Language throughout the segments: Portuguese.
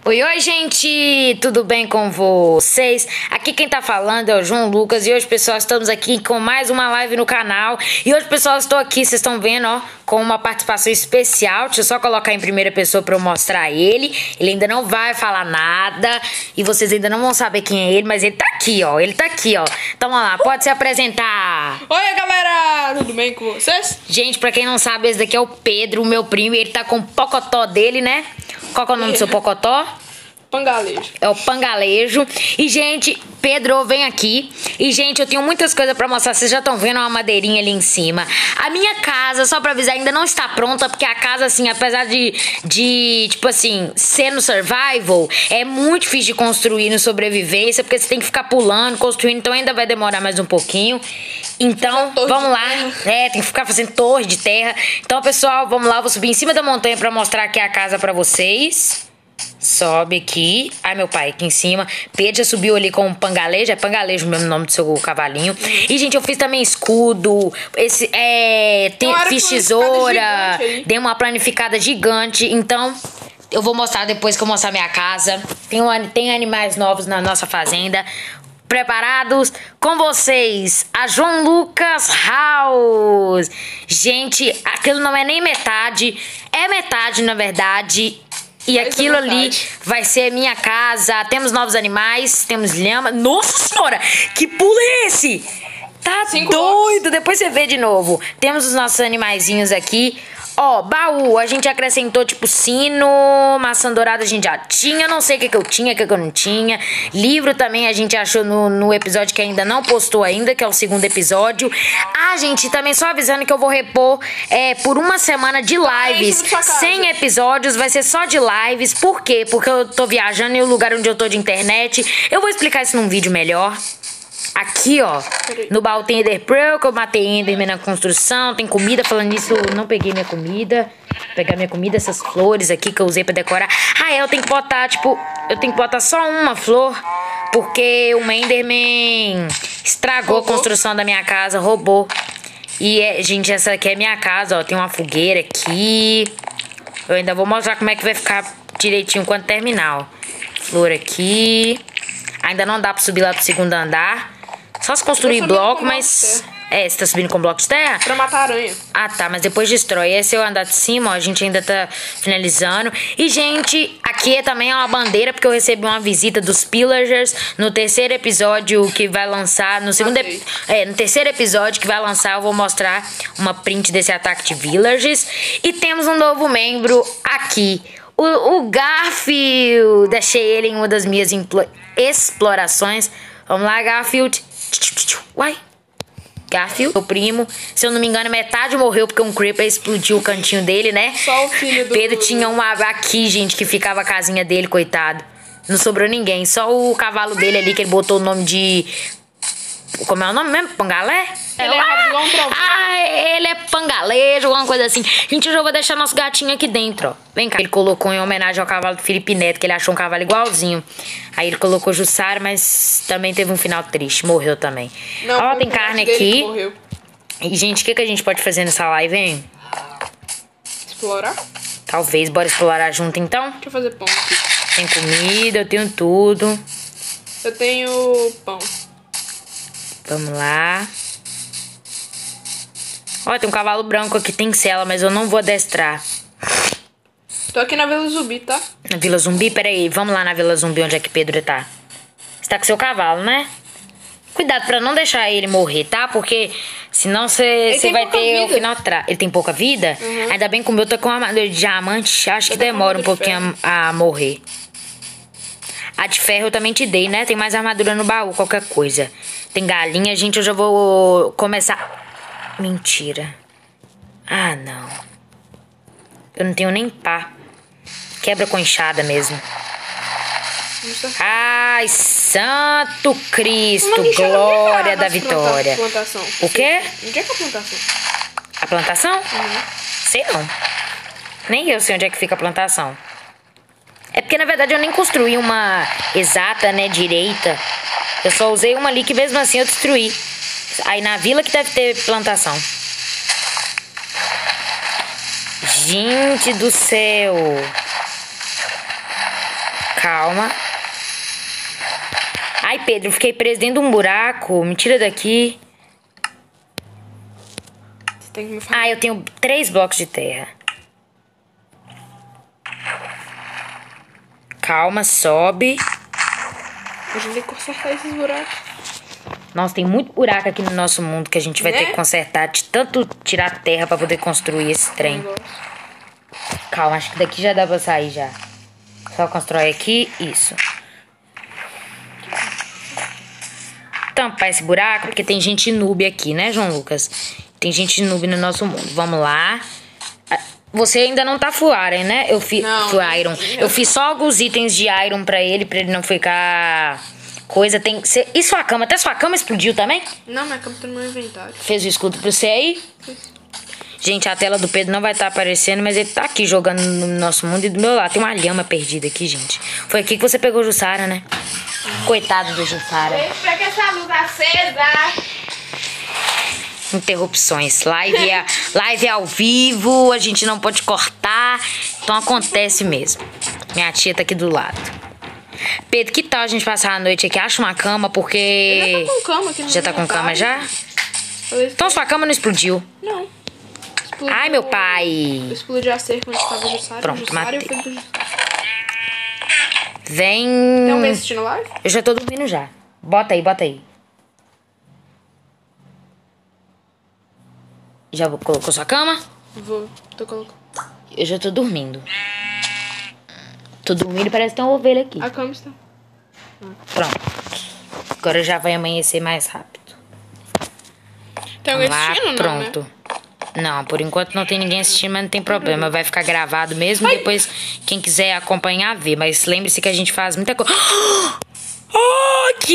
Oi, oi, gente! Tudo bem com vocês? Aqui quem tá falando é o João Lucas e hoje, pessoal, estamos aqui com mais uma live no canal. E hoje, pessoal, estou aqui, vocês estão vendo, ó, com uma participação especial. Deixa eu só colocar em primeira pessoa pra eu mostrar ele. Ele ainda não vai falar nada e vocês ainda não vão saber quem é ele, mas ele tá aqui, ó. Ele tá aqui, ó. Então, vamos lá, pode se apresentar. Oi, galera! Tudo bem com vocês? Gente, pra quem não sabe, esse daqui é o Pedro, o meu primo, e ele tá com o pocotó dele, né? Qual que é o nome do seu pocotó? Pangalejo. É o Pangalejo. E, gente, Pedro, vem aqui. E, gente, eu tenho muitas coisas pra mostrar. Vocês já estão vendo uma madeirinha ali em cima. A minha casa, só pra avisar, ainda não está pronta. Porque a casa, assim, apesar de tipo assim, ser no survival, é muito difícil de construir no sobrevivência. Porque você tem que ficar pulando, construindo. Então ainda vai demorar mais um pouquinho. Então, vamos lá. É, tem que ficar fazendo torre de terra. Então, pessoal, vamos lá. Eu vou subir em cima da montanha pra mostrar aqui a casa pra vocês. Sobe aqui. Ai, meu pai, aqui em cima. Pedro já subiu ali com um pangalejo. É pangalejo mesmo o nome do seu cavalinho. E, gente, eu fiz também escudo. Fiz tesoura. Dei uma planificada gigante. Então, eu vou mostrar depois que eu mostrar minha casa. Tem animais novos na nossa fazenda. Preparados? Com vocês, a João Lucas House. Gente, aquilo não é nem metade. É metade, na verdade. E aquilo ali vai ser minha casa. Temos novos animais, temos lhama. Nossa senhora, que pulo é esse? Tá doido, depois você vê de novo. Temos os nossos animaizinhos aqui. Ó, baú, a gente acrescentou tipo sino, maçã dourada a gente já tinha, não sei o que eu tinha, o que eu não tinha. Livro também a gente achou no episódio que ainda não postou ainda, que é o segundo episódio. Ah, gente, também só avisando que eu vou repor por uma semana de lives, sem episódios, vai ser só de lives. Por quê? Porque eu tô viajando e o lugar onde eu tô de internet, eu vou explicar isso num vídeo melhor. Aqui, ó, no baú tem Ender Pearl, que eu matei Enderman na construção. Tem comida, falando nisso, eu não peguei minha comida. Vou pegar minha comida, essas flores aqui que eu usei pra decorar. Ah, eu tenho que botar, eu tenho que botar só uma flor, porque o Enderman estragou a construção da minha casa, roubou. E, gente, essa aqui é minha casa, ó, tem uma fogueira aqui. Eu ainda vou mostrar como é que vai ficar direitinho quando terminar, ó. Flor aqui. Ainda não dá pra subir lá pro segundo andar. Só se construir bloco, mas... você tá subindo com bloco de terra? Pra matar aranha. Ah, tá, mas depois destrói. Esse é o andar de cima, ó, a gente ainda tá finalizando. E, gente, aqui também é uma bandeira, porque eu recebi uma visita dos Pillagers no terceiro episódio que vai lançar. No terceiro episódio que vai lançar, eu vou mostrar uma print desse ataque de Villagers. E temos um novo membro aqui. O Garfield. Deixei ele em uma das minhas explorações. Vamos lá, Garfield. Uai. Garfield, meu primo. Se eu não me engano, metade morreu porque um creeper explodiu o cantinho dele, né? Só o filho do... Pedro tinha uma aqui, gente, que ficava a casinha dele, coitado. Não sobrou ninguém. Só o cavalo dele ali, que ele botou o nome de... Como é o nome mesmo? Pangalé? Ele é rápido igual um trovão. Ele é pangalejo, alguma coisa assim. Gente, eu já vou deixar nosso gatinho aqui dentro, ó. Vem cá. Ele colocou em homenagem ao cavalo do Felipe Neto, que ele achou um cavalo igualzinho. Aí ele colocou Jussara, mas também teve um final triste. Morreu também. Não, ó, tem carne aqui. Morreu. E, gente, o que a gente pode fazer nessa live, hein? Explorar? Talvez, bora explorar junto, então? Deixa eu fazer pão aqui. Tem comida, eu tenho tudo. Eu tenho pão. Vamos lá. Ó, tem um cavalo branco aqui, tem cela, mas eu não vou adestrar. Tô aqui na Vila Zumbi, tá? Na Vila Zumbi? Peraí, vamos lá na Vila Zumbi, onde é que Pedro tá. Você tá com seu cavalo, né? Cuidado pra não deixar ele morrer, tá? Porque senão você vai ter o final atrás. Ele tem pouca vida? Uhum. Ainda bem que o meu tá com armadura de diamante. Acho que demora um pouquinho a morrer. A de ferro eu também te dei, né? Tem mais armadura no baú, qualquer coisa. Tem galinha, gente, eu já vou começar... Mentira. Ah, não. Eu não tenho nem pá. Quebra com enxada mesmo. Ai, santo Cristo, glória da vitória. Plantação. O quê? Onde é que é a plantação? A plantação? Uhum. Sei não. Nem eu sei onde é que fica a plantação. É porque, na verdade, eu nem construí uma exata, né, direita. Eu só usei uma ali que, mesmo assim, eu destruí. Aí, na vila que deve ter plantação. Gente do céu. Calma. Ai, Pedro, fiquei preso dentro de um buraco. Me tira daqui. Você tem que me falar. Ah, eu tenho 3 blocos de terra. Calma, sobe. A gente tem que consertar esses buracos. Nossa, tem muito buraco aqui no nosso mundo que a gente vai Né? ter que consertar. De tanto tirar terra pra poder construir esse trem. Negócio. Calma, acho que daqui já dá pra sair já. Só constrói aqui, isso. Tampar esse buraco, porque tem gente noob aqui, né, João Lucas? Tem gente noob no nosso mundo. Vamos lá. Você ainda não tá full iron, né? Não. Full iron. Eu fiz só alguns itens de iron pra ele não ficar coisa. E sua cama? Até sua cama explodiu também? Não, minha cama tá no meu inventário. Fez o escudo pra você aí? Gente, a tela do Pedro não vai estar aparecendo, mas ele tá aqui jogando no nosso mundo. E do meu lado tem uma lhama perdida aqui, gente. Foi aqui que você pegou o Jussara, né? Coitado do Jussara. Pega essa luz acesa. Interrupções. Live é ao vivo, a gente não pode cortar. Então acontece mesmo. Minha tia tá aqui do lado. Pedro, que tal a gente passar a noite aqui? Acha uma cama, porque... Já tá com cama aqui no Já tá com cama já? inventário. Então sua cama não explodiu. Não. Explodiu- Ai, meu pai. Explodiu a cerca onde estava o Jussara. Pronto, o Jussara e o matei. filho do Jussara. Vem. Tem alguém assistindo live? Eu já tô dormindo já. Bota aí, bota aí. Já colocou sua cama? Vou. Tô colocando. Eu já tô dormindo. Tô dormindo e parece que tem uma ovelha aqui. A cama está. Pronto. Agora já vai amanhecer mais rápido. Tem alguém Vamos lá, assistindo, não, pronto. né? Não, por enquanto não tem ninguém assistindo, mas não tem problema. Vai ficar gravado mesmo. Depois, quem quiser acompanhar, vê. Mas lembre-se que a gente faz muita coisa. Oh, que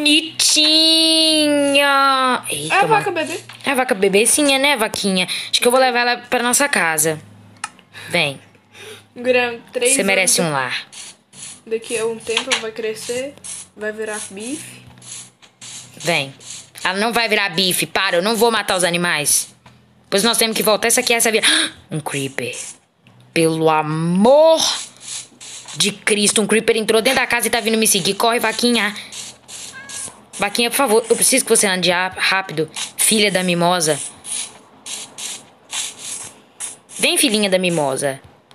bonitinha! Eita, É a mano. vaca bebê. É a vaca bebecinha, né, vaquinha? Acho que eu vou levar ela pra nossa casa. Vem, Grande, 3 você merece um lar. Daqui a um tempo ela vai crescer. Vai virar bife. Vem. Ela não vai virar bife. Para, eu não vou matar os animais. Pois nós temos que voltar. Essa aqui, essa vira. Um creeper. Pelo amor de Cristo. Um creeper entrou dentro da casa e tá vindo me seguir. Corre, vaquinha. Vaquinha, por favor. Eu preciso que você ande rápido. Filha da mimosa. Vem, filhinha da mimosa.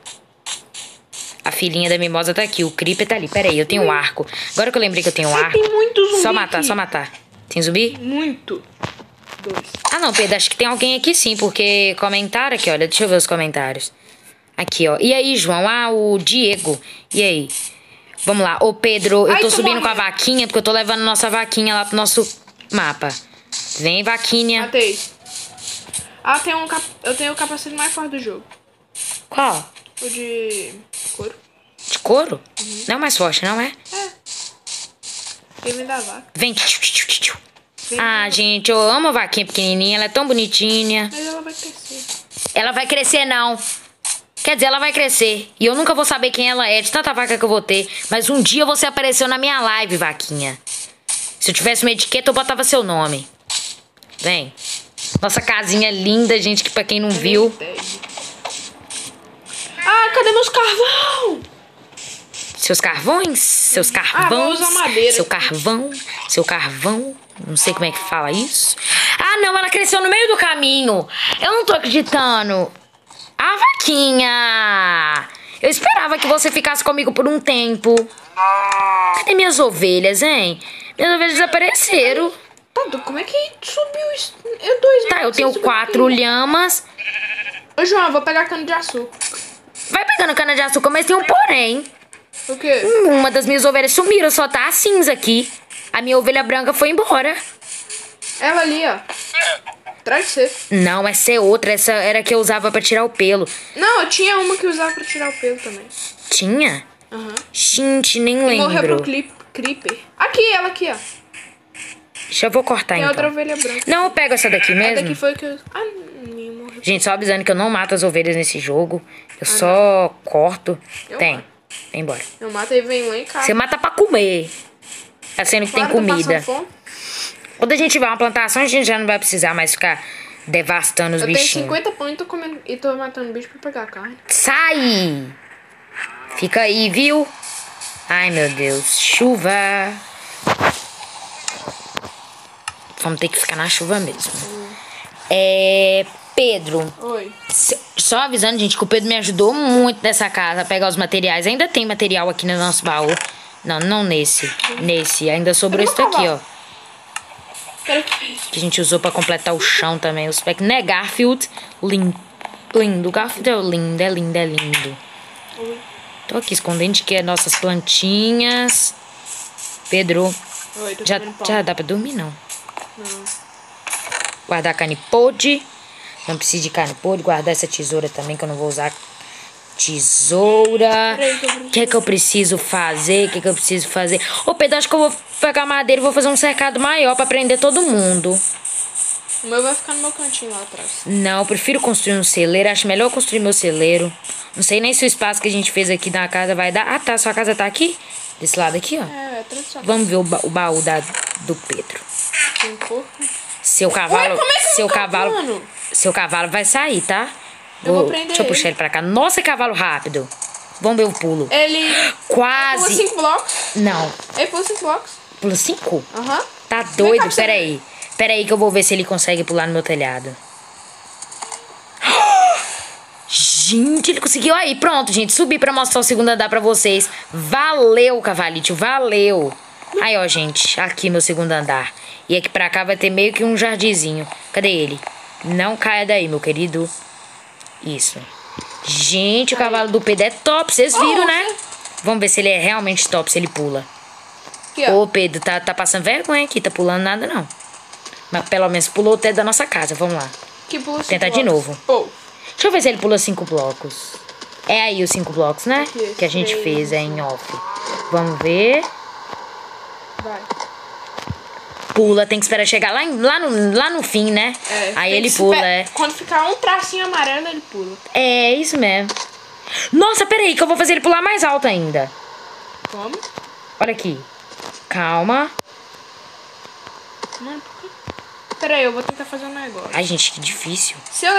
A filhinha da mimosa tá aqui. O creeper tá ali. Pera aí, eu tenho um arco. Agora que eu lembrei que eu tenho um arco. Tem muito zumbi Só matar, aqui. só matar. Tem zumbi? Muito. 2. Ah, não, Pedro, acho que tem alguém aqui sim, porque comentaram aqui, olha, deixa eu ver os comentários. Aqui, ó. E aí, João? Ah, o Diego. E aí? Vamos lá. Ô, Pedro, eu Ai, tô tô subindo com a morrendo. vaquinha, porque eu tô levando nossa vaquinha lá pro nosso mapa. Vem, vaquinha. Matei. Ah, eu tenho o capacete mais forte do jogo. Qual? O de couro. De couro? Não é o mais forte, não é? Ele vem da vaca. Vem. Vem Ah, gente, eu amo a vaquinha pequenininha, ela é tão bonitinha. Mas ela vai crescer. Ela vai crescer, não. Quer dizer, ela vai crescer. E eu nunca vou saber quem ela é, de tanta vaca que eu vou ter. Mas um dia você apareceu na minha live, vaquinha. Se eu tivesse uma etiqueta, eu botava seu nome. Vem. Nossa casinha linda, gente, que pra quem não viu... Ah, cadê meus carvão? Seus carvões? Seus vou carvões? usar madeira. Seu carvão? Seu carvão? Não sei como é que fala isso. Ah, não, ela cresceu no meio do caminho. Eu não tô acreditando. Ah, vaquinha! Eu esperava que você ficasse comigo por um tempo. Cadê minhas ovelhas, hein? Minhas ovelhas desapareceram. Tá, como é que subiu isso? Eu 2 Tá, eu tenho 4 lhamas. Ô, João, eu vou pegar cana de açúcar. Vai pegando cana-de-açúcar, mas tem um porém. O quê? Uma das minhas ovelhas sumiram, só tá a cinza aqui. A minha ovelha branca foi embora. Ela ali, ó. Atrás de você. Não, essa é outra. Essa era a que eu usava pra tirar o pelo. Não, eu tinha uma que eu usava pra tirar o pelo também. Tinha? Aham. Gente, nem Morreu lembro. pro creeper. Aqui, ela aqui, ó. Deixa eu vou cortar Tem então. outra ovelha branca. Não, eu pego essa daqui Essa mesmo. daqui foi que eu... Ah, minha morreu. Gente, só avisando que eu não mato as ovelhas nesse jogo. Eu só corto. Eu Tem. mato. Vem embora. Eu mato e vem lá em casa. Você mata pra comer. Tá sendo que tem Claro, tô comida. passando fome. Quando a gente tiver uma plantação, a gente já não vai precisar mais ficar devastando os Eu tenho bichinhos. 50 pães e tô comendo e tô matando bicho pra pegar carne. Sai! Fica aí, viu? Ai, meu Deus. Chuva. Vamos ter que ficar na chuva mesmo. Pedro. Oi. Só avisando, gente, que o Pedro me ajudou muito nessa casa a pegar os materiais. Ainda tem material aqui no nosso baú. Não nesse. Nesse. Ainda sobrou isso daqui, ó. Que a gente usou pra completar o chão também. Os packs. Né, Garfield? Lindo. Garfield é lindo, é lindo, é lindo. Oi. Tô aqui escondendo que é nossas plantinhas. Pedro. Oi, tô Já dá pra dormir, não? Não. Guardar carne podre. Não precisa de carne podre. Guardar essa tesoura também, que eu não vou usar tesoura. O que é que eu preciso fazer? Ô, Pedro, acho que eu vou pegar madeira e vou fazer um cercado maior pra prender todo mundo. O meu vai ficar no meu cantinho lá atrás. Não, eu prefiro construir um celeiro. Acho melhor construir meu celeiro. Não sei nem se o espaço que a gente fez aqui na casa vai dar. Ah, tá. Sua casa tá aqui? Desse lado aqui, ó. É tradicional. Vamos ver o baú do Pedro. Tem porco. Seu cavalo. Ué, como é que seu eu vou cavalo. cavando? Seu cavalo vai sair, tá? Eu vou prender Deixa eu puxar ele pra cá. Nossa, cavalo rápido. Vamos ver o pulo. Ele Quase. pula 5 blocos. Não. Ele pula 5 blocos. Pula 5? Aham. Tá doido? Como é que Peraí. Peraí que eu vou ver se ele consegue pular no meu telhado. Gente, ele conseguiu aí. Pronto, gente. Subi pra mostrar o segundo andar pra vocês. Valeu, cavalito. Valeu. Aí, ó, gente. Aqui meu segundo andar. E aqui pra cá vai ter meio que um jardinzinho. Cadê ele? Não caia daí, meu querido. Isso. Gente, o cavalo do Pedro é top. Vocês viram, né? Vamos ver se ele é realmente top, se ele pula. Aqui, ó. Ô, Pedro, tá passando vergonha aqui. Tá pulando nada, não. Mas pelo menos pulou o teto da nossa casa. Vamos lá. Que pula 5 Tentar de blocos. novo. Oh. Deixa eu ver se ele pula 5 blocos. É aí os 5 blocos, né? Aqui, Que a gente 3, fez em off. Vamos ver. Vai. Pula, tem que esperar chegar lá no fim, né? É, Aí tem ele que pula, Quando ficar um tracinho amarelo, ele pula. É, isso mesmo. Nossa, peraí, que eu vou fazer ele pular mais alto ainda. Como? Olha aqui. Calma. Mano, por quê? Pera aí, eu vou tentar fazer um negócio. Ai, gente, que difícil. Se eu...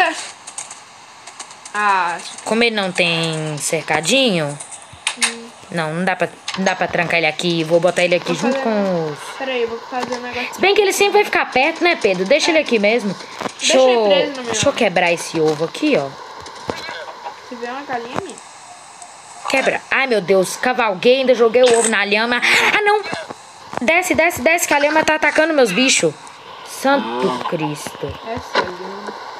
Ah, Como ele não tem cercadinho... Não dá pra trancar ele aqui. Vou botar ele aqui junto com os... Pera aí, eu vou fazer um negócio. Se bem que ele sempre vai ficar perto, né, Pedro? Deixa ele aqui mesmo. Deixa ele preso no meu. Deixa eu quebrar esse ovo aqui, ó. Se vier uma galinha, minha. Quebra. Ai, meu Deus. Cavalguei, ainda joguei o ovo na lhama. Ah, não. Desce, que a lhama tá atacando meus bichos. Santo Cristo. É sério.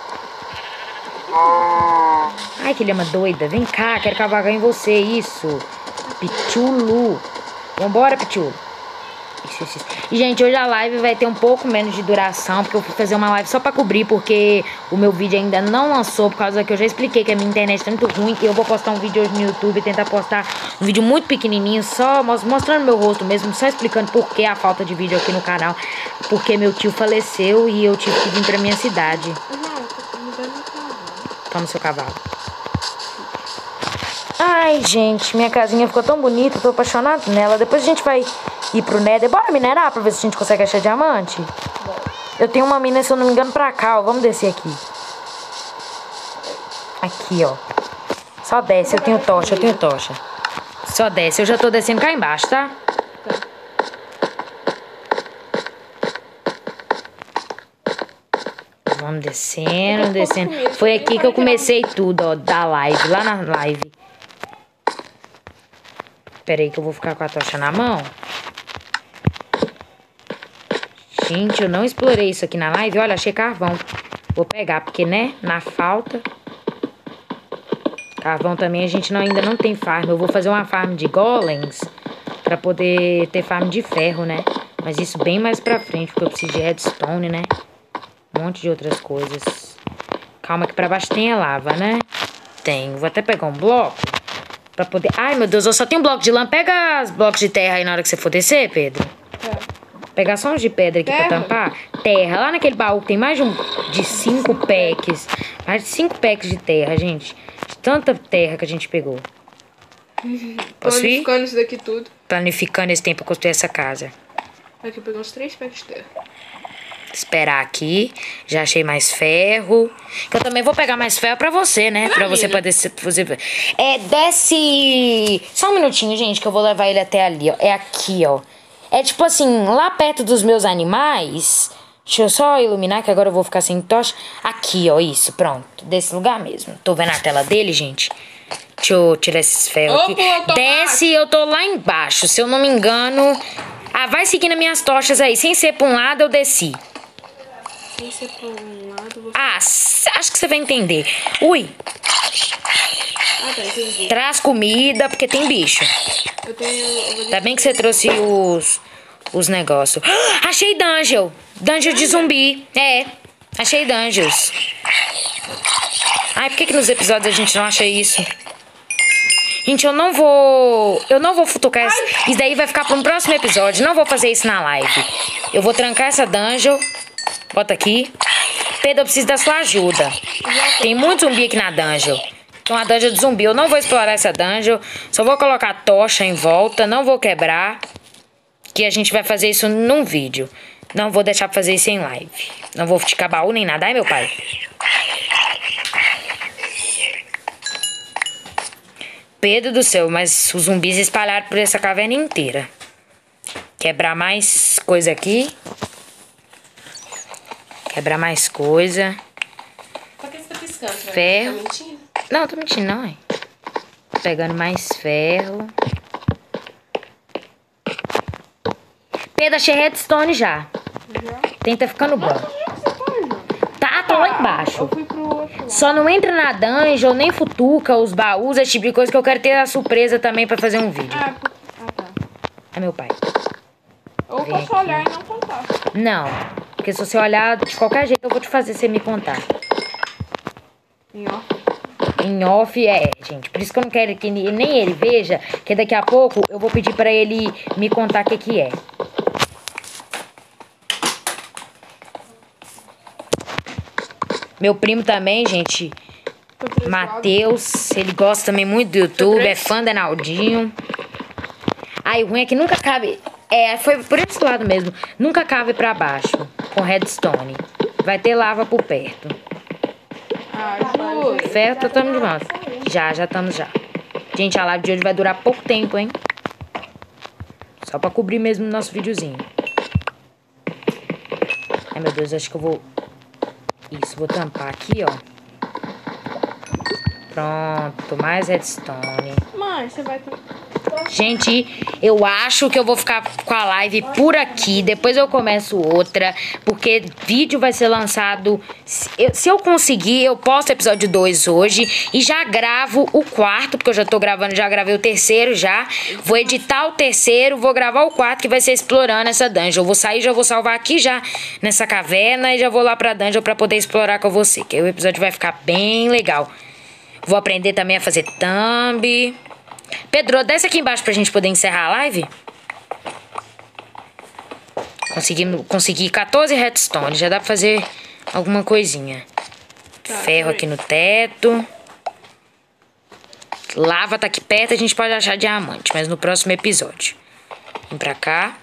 Ai, que lhama doida. Vem cá, quero cavalgar em você. Isso. Pichulo. Vambora, Pichulo. Isso. E, gente, hoje a live vai ter um pouco menos de duração, porque eu fui fazer uma live só pra cobrir, porque o meu vídeo ainda não lançou, por causa que eu já expliquei que a minha internet tá muito ruim, e eu vou postar um vídeo hoje no YouTube, tentar postar um vídeo muito pequenininho, só mostrando meu rosto mesmo, só explicando por que a falta de vídeo aqui no canal, porque meu tio faleceu e eu tive que vir pra minha cidade. Toma seu cavalo. Ai, gente, minha casinha ficou tão bonita, tô apaixonado nela. Depois a gente vai ir pro Nether. Bora minerar pra ver se a gente consegue achar diamante? Eu tenho uma mina, se eu não me engano, pra cá, ó. Vamos descer aqui. Aqui, ó. Só desce, eu tenho tocha. Só desce, eu já tô descendo cá embaixo, tá? Vamos descendo. Foi aqui que eu comecei tudo, ó, da live, lá na live. Pera aí que eu vou ficar com a tocha na mão. Gente, eu não explorei isso aqui na live. Olha, achei carvão. Vou pegar, porque, né, na falta. Carvão também a gente ainda não tem farm. Eu vou fazer uma farm de golems pra poder ter farm de ferro, né? Mas isso bem mais pra frente, porque eu preciso de redstone, né? Um monte de outras coisas. Calma que pra baixo tem a lava, né? Tem. Vou até pegar um bloco. Pra poder... Ai, meu Deus, eu só tenho um bloco de lã. Pega os blocos de terra aí na hora que você for descer, Pedro. Pegar só uns de pedra aqui pra tampar. Terra. Lá naquele baú tem mais de 5 packs. Mais de 5 packs de terra, gente. De tanta terra que a gente pegou. Posso ir? Planificando isso daqui tudo. Planificando esse tempo pra construir essa casa. Aqui, pegar uns 3 packs de terra. Esperar aqui. Já achei mais ferro. Que eu também vou pegar mais ferro pra você, né? Pra você poder... desce... Só um minutinho, gente, que eu vou levar ele até ali, ó. É aqui, ó. É tipo assim, lá perto dos meus animais... Deixa eu só iluminar, que agora eu vou ficar sem tocha. Aqui, ó, isso, pronto. Desse lugar mesmo. Tô vendo a tela dele, gente. Deixa eu tirar esses ferros aqui. Desce, eu tô lá embaixo, se eu não me engano. Ah, vai seguindo as minhas tochas aí. Sem ser pra um lado, eu desci. Sem ser pra um lado, você... Ah, acho que você vai entender. Ui. Ah, tá, entendi. Traz comida, porque tem bicho. Eu tenho... Ainda bem que você trouxe os negócios. Ah, achei dungeon. Dungeon de zumbi. É, achei dungeons. Ai, por que nos episódios a gente não acha isso? Gente, eu não vou futucar isso daí, vai ficar para um próximo episódio. Não vou fazer isso na live. Eu vou trancar essa dungeon. Bota aqui. Pedro, eu preciso da sua ajuda. Tem muito zumbi aqui na dungeon. Então a dungeon de zumbi, eu não vou explorar essa dungeon. Só vou colocar tocha em volta, não vou quebrar. Que a gente vai fazer isso num vídeo. Não vou deixar pra fazer isso em live. Não vou esticar baú nem nada. Ai, meu pai. Pedro do céu, mas os zumbis espalharam por essa caverna inteira. Quebrar mais coisa aqui. Quebrar mais coisa. Por que você tá piscando? Ferro. Tá mentindo? Não, tô mentindo não, hein. Pegando mais ferro. Pedro, achei redstone já. Tenta ficando bom. Tá, tô lá embaixo. Eu fui pro outro lado. Só não entra na dungeon, nem futuca os baús, esse tipo de coisa, que eu quero ter a surpresa também pra fazer um vídeo. Ah, tá. É meu pai. Ou Vem posso olhar e não contar. Não, porque se você olhar de qualquer jeito eu vou te fazer você me contar. Em off. Em off, gente. Por isso que eu não quero que nem ele veja, que daqui a pouco eu vou pedir pra ele me contar o que é. Meu primo também, gente, Matheus, ele gosta também muito do YouTube, é fã da Naldinho. Ai, o ruim é que nunca cabe... foi por esse lado mesmo. Nunca cabe pra baixo, com redstone. Vai ter lava por perto. Ah, juro. Ferro, estamos de volta. Já estamos já. Gente, a live de hoje vai durar pouco tempo, hein? Só pra cobrir mesmo o nosso videozinho. Ai, meu Deus, acho que eu vou... Isso, vou tampar aqui, ó. Pronto, mais redstone. Mãe, você vai... Gente, eu acho que eu vou ficar com a live por aqui. Depois eu começo outra, porque vídeo vai ser lançado... Se eu conseguir, eu posto o episódio 2 hoje. E já gravo o quarto, porque eu já tô gravando, já gravei o terceiro já. Vou editar o terceiro, vou gravar o quarto, que vai ser explorando essa dungeon. Eu vou sair, já vou salvar aqui já, nessa caverna. E já vou lá pra dungeon pra poder explorar com você. Que aí o episódio vai ficar bem legal. Vou aprender também a fazer thumb. Pedro, desce aqui embaixo pra gente poder encerrar a live. Consegui 14 redstone. Já dá pra fazer alguma coisinha. Ferro aqui no teto. Lava tá aqui perto, a gente pode achar diamante, mas no próximo episódio. Vem pra cá.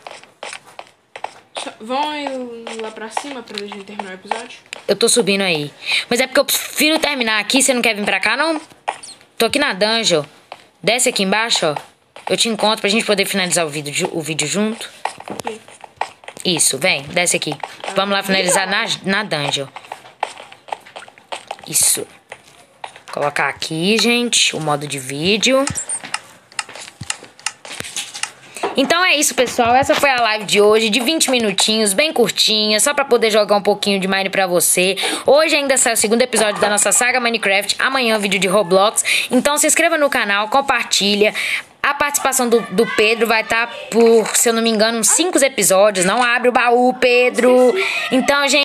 Vão aí lá pra cima pra gente terminar o episódio? Eu tô subindo aí. Mas é porque eu prefiro terminar aqui. Você não quer vir pra cá, não? Tô aqui na dungeon. Desce aqui embaixo, ó. Eu te encontro pra gente poder finalizar o vídeo junto. Aqui. Isso, vem, desce aqui. Vamos lá finalizar na dungeon. Isso. Colocar aqui, gente, o modo de vídeo. Então é isso, pessoal. Essa foi a live de hoje, de 20 minutinhos, bem curtinha, só pra poder jogar um pouquinho de Mine pra você. Hoje ainda sai o segundo episódio da nossa saga Minecraft. Amanhã vídeo de Roblox. Então se inscreva no canal, compartilha. A participação do Pedro vai estar por, se eu não me engano, uns 5 episódios. Não abre o baú, Pedro. Então, gente...